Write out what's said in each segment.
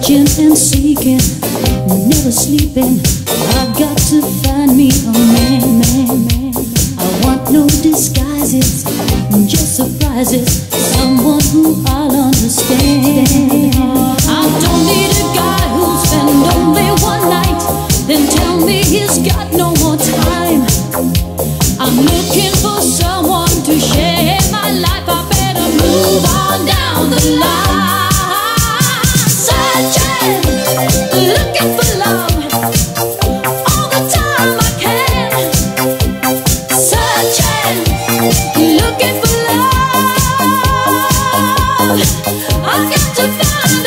searching and seeking, never sleeping. I've got to find me a man. I want no disguises, just surprises, someone who I'll understand. I don't need a guy who'll spend only one night, then tell me he's got no more time. I'm looking for someone to share my life. I better move on down the line. Searching, looking for love, all the time I can. Searching, looking for love. I've got to find a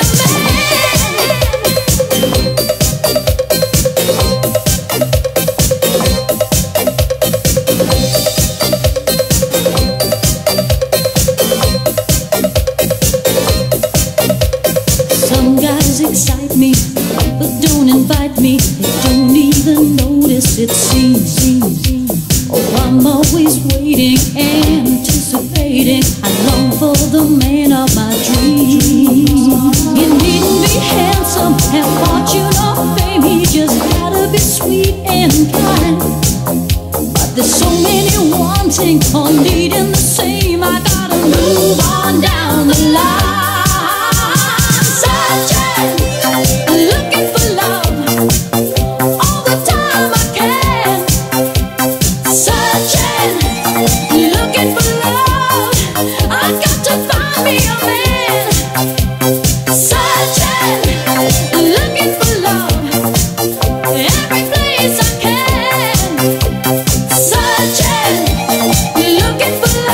excite me, but don't invite me. They don't even notice it seems. Oh, I'm always waiting, anticipating. I long for the man of my dreams. He needn't be handsome, have fortune or fame. He just gotta be sweet and kind. But there's so many wanting or needing the same. I gotta move on down the line. Looking for love, all the time I can. Searching, looking for love. I've got to find me a man. Searching, looking for love, every place I can. Searching, looking for love.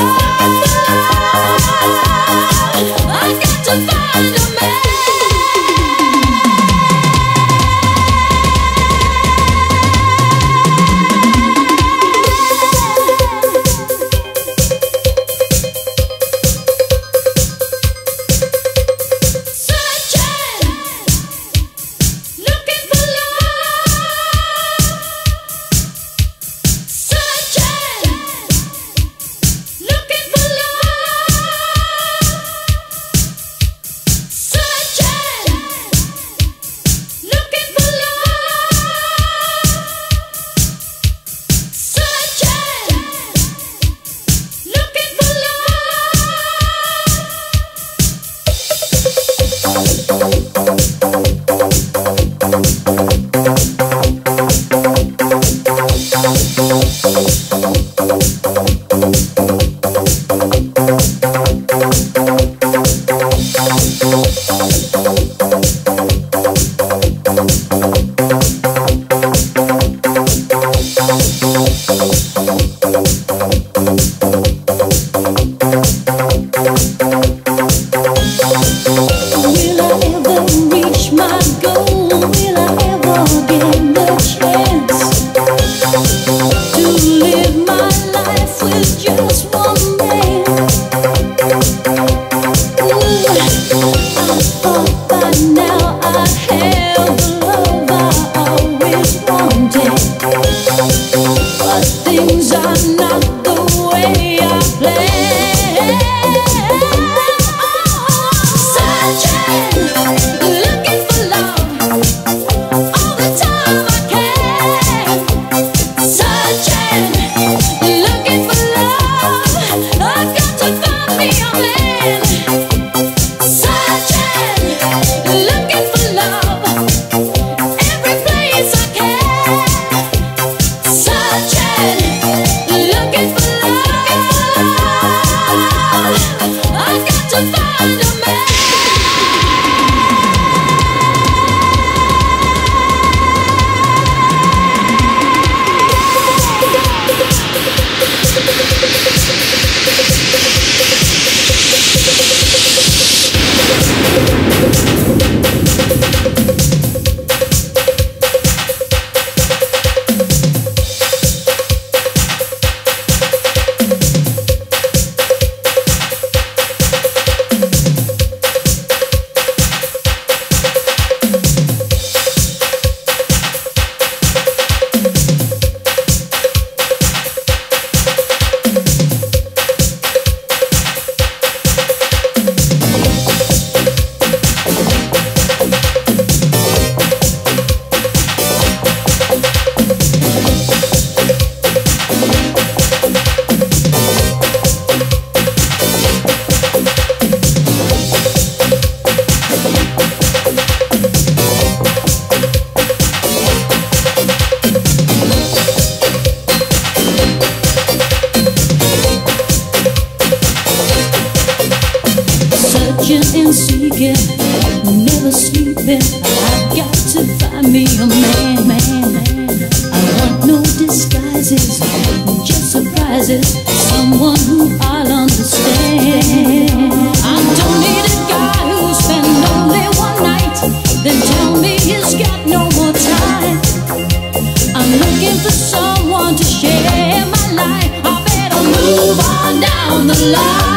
seeking, seeking, never sleeping. I've got to find me a man, man, man. I want no disguises, just surprises, someone who I'll understand. I don't need a guy who'll spend only one night, then tell me he's got no more time. I'm looking for someone to share my life. I better move on down the line.